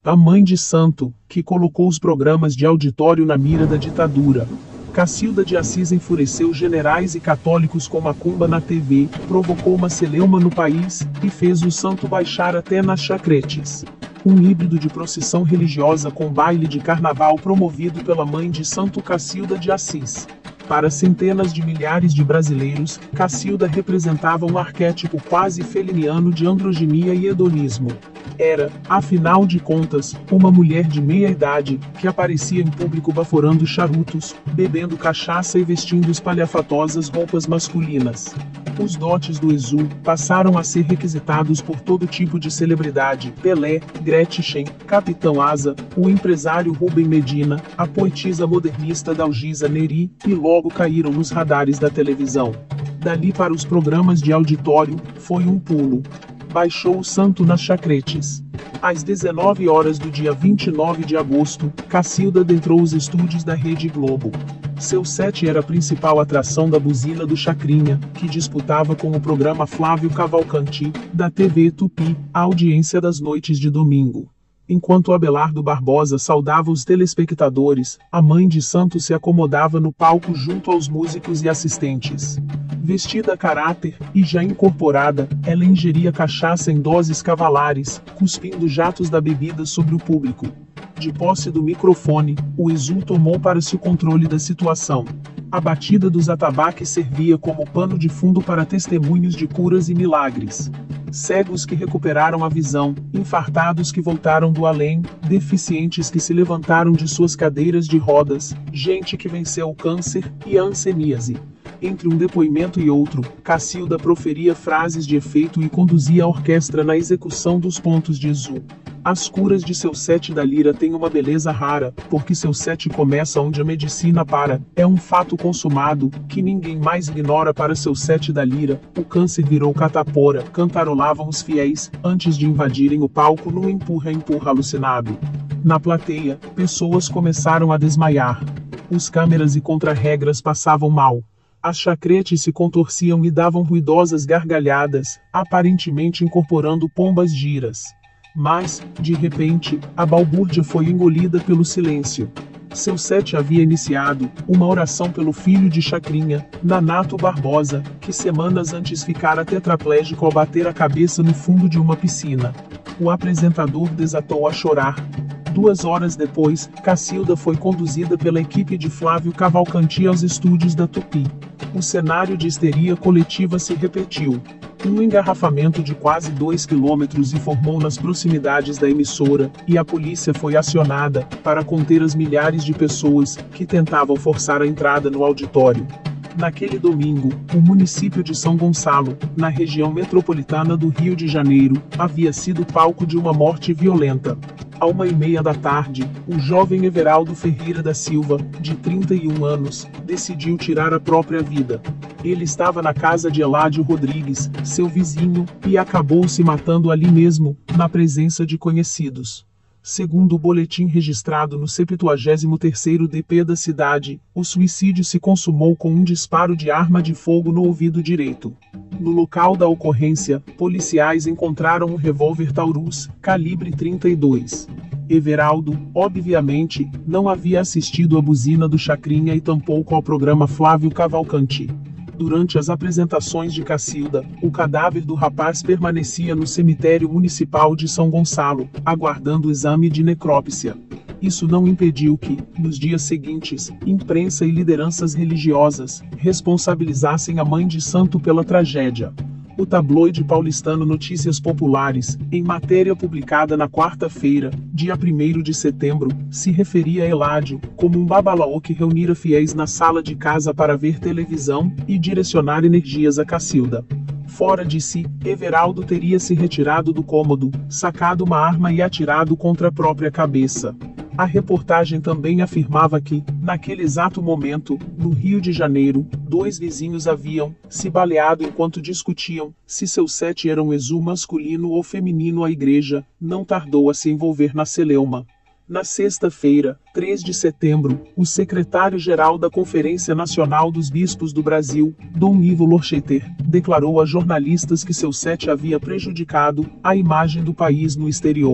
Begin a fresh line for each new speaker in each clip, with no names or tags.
A mãe de santo, que colocou os programas de auditório na mira da ditadura. Cacilda de Assis enfureceu generais e católicos com macumba na TV, provocou uma celeuma no país, e fez o santo baixar até nas chacretes. Um híbrido de procissão religiosa com baile de carnaval promovido pela mãe de santo Cacilda de Assis. Para centenas de milhares de brasileiros, Cacilda representava um arquétipo quase feliniano de androginia e hedonismo. Era, afinal de contas, uma mulher de meia idade, que aparecia em público baforando charutos, bebendo cachaça e vestindo espalhafatosas roupas masculinas. Os dotes do Exu passaram a ser requisitados por todo tipo de celebridade: Pelé, Gretchen, Capitão Asa, o empresário Rubem Medina, a poetisa modernista Dalgisa Neri, e logo caíram nos radares da televisão. Dali para os programas de auditório, foi um pulo. Baixou o santo nas chacretes. Às 19 horas do dia 29 de agosto, Cacilda adentrou os estúdios da Rede Globo. Seu set era a principal atração da buzina do Chacrinha, que disputava com o programa Flávio Cavalcanti, da TV Tupi, a audiência das noites de domingo. Enquanto Abelardo Barbosa saudava os telespectadores, a mãe de santo se acomodava no palco junto aos músicos e assistentes. Vestida a caráter, e já incorporada, ela ingeria cachaça em doses cavalares, cuspindo jatos da bebida sobre o público. De posse do microfone, o Exu tomou para si o controle da situação. A batida dos atabaques servia como pano de fundo para testemunhos de curas e milagres. Cegos que recuperaram a visão, infartados que voltaram do além, deficientes que se levantaram de suas cadeiras de rodas, gente que venceu o câncer e a hanseníase. Entre um depoimento e outro, Cacilda proferia frases de efeito e conduzia a orquestra na execução dos pontos de Exu. As curas de seu set da lira têm uma beleza rara, porque seu set começa onde a medicina para. É um fato consumado, que ninguém mais ignora. Para seu set da lira, o câncer virou catapora, cantarolavam os fiéis, antes de invadirem o palco num empurra-empurra alucinado. Na plateia, pessoas começaram a desmaiar. Os câmeras e contra-regras passavam mal. As chacretes se contorciam e davam ruidosas gargalhadas, aparentemente incorporando pombas giras. Mas, de repente, a balbúrdia foi engolida pelo silêncio. Seu set havia iniciado, uma oração pelo filho de Chacrinha, Nanato Barbosa, que semanas antes ficara tetraplégico ao bater a cabeça no fundo de uma piscina. O apresentador desatou a chorar. 2 horas depois, Cacilda foi conduzida pela equipe de Flávio Cavalcanti aos estúdios da Tupi. O cenário de histeria coletiva se repetiu. Um engarrafamento de quase 2 quilômetros informou nas proximidades da emissora, e a polícia foi acionada para conter as milhares de pessoas que tentavam forçar a entrada no auditório. Naquele domingo, o município de São Gonçalo, na região metropolitana do Rio de Janeiro, havia sido palco de uma morte violenta. À 1h30 da tarde, o jovem Everaldo Ferreira da Silva, de 31 anos, decidiu tirar a própria vida. Ele estava na casa de Eládio Rodrigues, seu vizinho, e acabou se matando ali mesmo, na presença de conhecidos. Segundo o boletim registrado no 73º DP da cidade, o suicídio se consumou com um disparo de arma de fogo no ouvido direito. No local da ocorrência, policiais encontraram um revólver Taurus, calibre 32. Everaldo, obviamente, não havia assistido à buzina do Chacrinha e tampouco ao programa Flávio Cavalcanti. Durante as apresentações de Cacilda, o cadáver do rapaz permanecia no cemitério municipal de São Gonçalo, aguardando o exame de necrópsia. Isso não impediu que, nos dias seguintes, imprensa e lideranças religiosas responsabilizassem a mãe de santo pela tragédia. O tabloide paulistano Notícias Populares, em matéria publicada na quarta-feira, dia 1º de setembro, se referia a Eládio como um babalaô que reunira fiéis na sala de casa para ver televisão e direcionar energias a Cacilda. Fora de si, Everaldo teria se retirado do cômodo, sacado uma arma e atirado contra a própria cabeça. A reportagem também afirmava que, naquele exato momento, no Rio de Janeiro, 2 vizinhos haviam se baleado enquanto discutiam se seu set era um Exu masculino ou feminino. A igreja não tardou a se envolver na celeuma. Na sexta-feira, 3 de setembro, o secretário-geral da Conferência Nacional dos Bispos do Brasil, Dom Ivo Lorcheter, declarou a jornalistas que seu set havia prejudicado a imagem do país no exterior.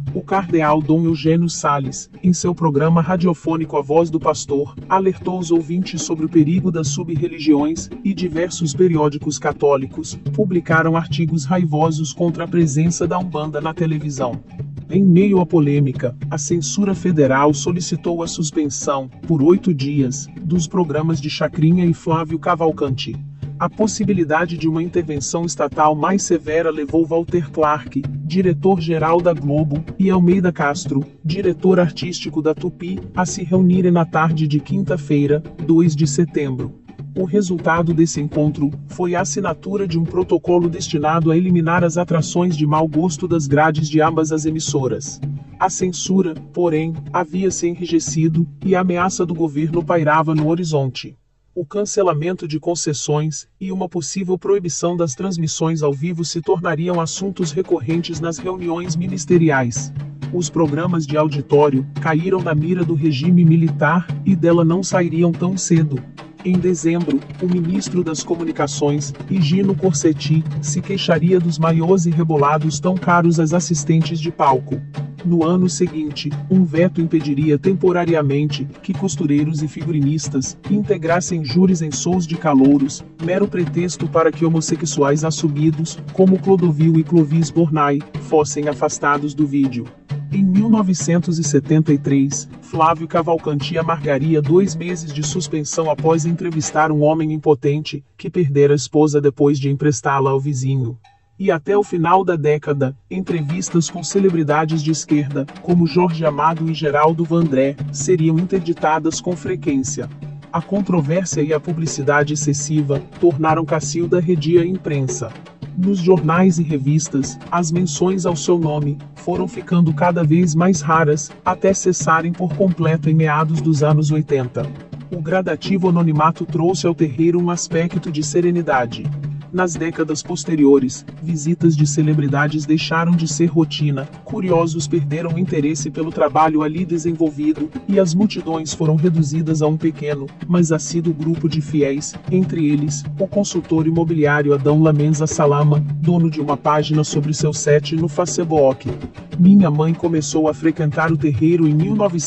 O cardeal Dom Eugênio Salles, em seu programa radiofônico A Voz do Pastor, alertou os ouvintes sobre o perigo das sub-religiões, e diversos periódicos católicos publicaram artigos raivosos contra a presença da Umbanda na televisão. Em meio à polêmica, a censura federal solicitou a suspensão, por 8 dias, dos programas de Chacrinha e Flávio Cavalcanti. A possibilidade de uma intervenção estatal mais severa levou Walter Clark, diretor-geral da Globo, e Almeida Castro, diretor artístico da Tupi, a se reunirem na tarde de quinta-feira, 2 de setembro. O resultado desse encontro foi a assinatura de um protocolo destinado a eliminar as atrações de mau gosto das grades de ambas as emissoras. A censura, porém, havia se enrijecido, e a ameaça do governo pairava no horizonte. O cancelamento de concessões e uma possível proibição das transmissões ao vivo se tornariam assuntos recorrentes nas reuniões ministeriais. Os programas de auditório caíram na mira do regime militar, e dela não sairiam tão cedo. Em dezembro, o ministro das Comunicações, Higino Corsetti, se queixaria dos maiôs e rebolados tão caros às assistentes de palco. No ano seguinte, um veto impediria temporariamente que costureiros e figurinistas integrassem júris em shows de calouros, mero pretexto para que homossexuais assumidos, como Clodovil e Clovis Bornai, fossem afastados do vídeo. Em 1973, Flávio Cavalcanti amargaria 2 meses de suspensão após entrevistar um homem impotente, que perdera a esposa depois de emprestá-la ao vizinho. E até o final da década, entrevistas com celebridades de esquerda, como Jorge Amado e Geraldo Vandré, seriam interditadas com frequência. A controvérsia e a publicidade excessiva tornaram Cacilda redia a imprensa. Nos jornais e revistas, as menções ao seu nome foram ficando cada vez mais raras, até cessarem por completo em meados dos anos 80. O gradativo anonimato trouxe ao terreiro um aspecto de serenidade. Nas décadas posteriores, visitas de celebridades deixaram de ser rotina, curiosos perderam o interesse pelo trabalho ali desenvolvido, e as multidões foram reduzidas a um pequeno, mas assíduo grupo de fiéis, entre eles, o consultor imobiliário Adão Lamenza Salama, dono de uma página sobre seu set no Facebook. Minha mãe começou a frequentar o terreiro em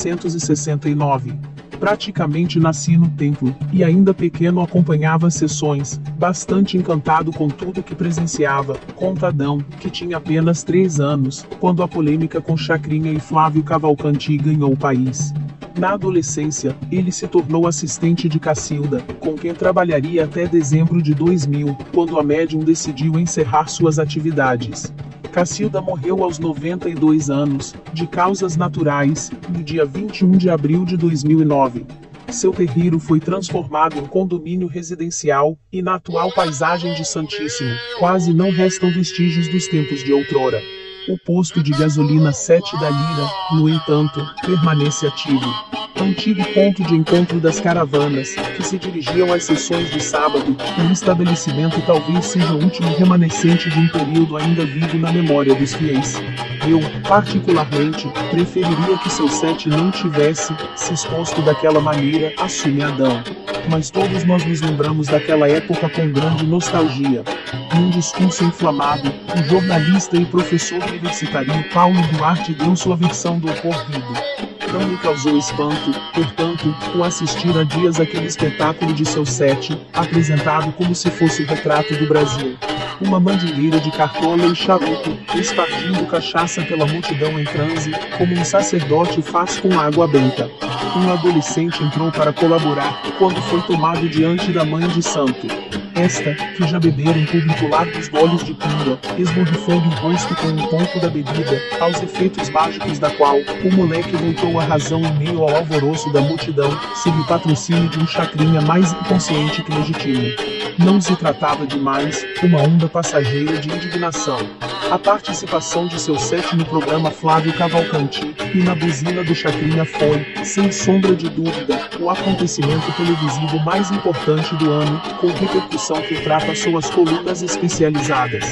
1969. Praticamente nasci no templo, e ainda pequeno acompanhava as sessões, bastante encantado com tudo que presenciava, conta Adão, que tinha apenas 3 anos, quando a polêmica com Chacrinha e Flávio Cavalcanti ganhou o país. Na adolescência, ele se tornou assistente de Cacilda, com quem trabalharia até dezembro de 2000, quando a médium decidiu encerrar suas atividades. Cacilda morreu aos 92 anos, de causas naturais, no dia 21 de abril de 2009. Seu terreiro foi transformado em condomínio residencial, e na atual paisagem de Santíssimo, quase não restam vestígios dos tempos de outrora. O posto de gasolina 7 da Lira, no entanto, permanece ativo. Antigo ponto de encontro das caravanas, que se dirigiam às sessões de sábado, o estabelecimento talvez seja o último remanescente de um período ainda vivo na memória dos fiéis. Eu, particularmente, preferiria que seu set não tivesse se exposto daquela maneira, assume Adão. Mas todos nós nos lembramos daquela época com grande nostalgia. Num discurso inflamado, o jornalista e professor universitário Paulo Duarte deu sua versão do ocorrido. Não me causou espanto, portanto, o assistir há dias àquele espetáculo de seu set, apresentado como se fosse o retrato do Brasil. Uma mandingueira de cartola e charuto, espargindo cachaça pela multidão em transe, como um sacerdote faz com água benta. Um adolescente entrou para colaborar, quando foi tomado diante da mãe de santo. Esta, que já bebera em público largos goles de pinga, esborrifando o rosto com um pouco da bebida, aos efeitos mágicos da qual, o moleque voltou à razão em meio ao alvoroço da multidão, sob o patrocínio de um Chacrinha mais inconsciente que legítimo. Não se tratava de mais uma onda passageira de indignação. A participação de seu set no programa Flávio Cavalcanti e na buzina do Chacrinha foi, sem sombra de dúvida, o acontecimento televisivo mais importante do ano, com repercussão que ultrapassou as colunas especializadas.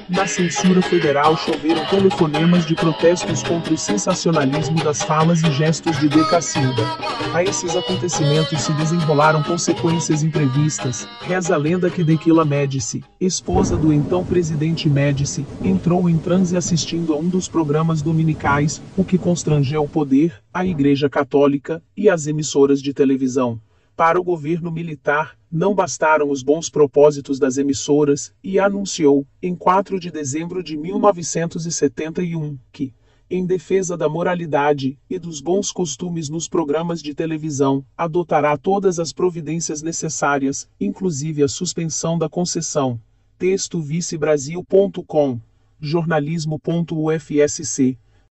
Na censura federal choveram telefonemas de protestos contra o sensacionalismo das falas e gestos de Cacilda. A esses acontecimentos se desenrolaram consequências imprevistas. Reza a lenda que Dequila Médici, esposa do então presidente Médici, entrou em transe assistindo a um dos programas dominicais, o que constrangeu o poder, a Igreja Católica e as emissoras de televisão. Para o governo militar, não bastaram os bons propósitos das emissoras, e anunciou, em 4 de dezembro de 1971, que, em defesa da moralidade e dos bons costumes nos programas de televisão, adotará todas as providências necessárias, inclusive a suspensão da concessão. Texto vicebrasil.com, jornalismo.ufsc.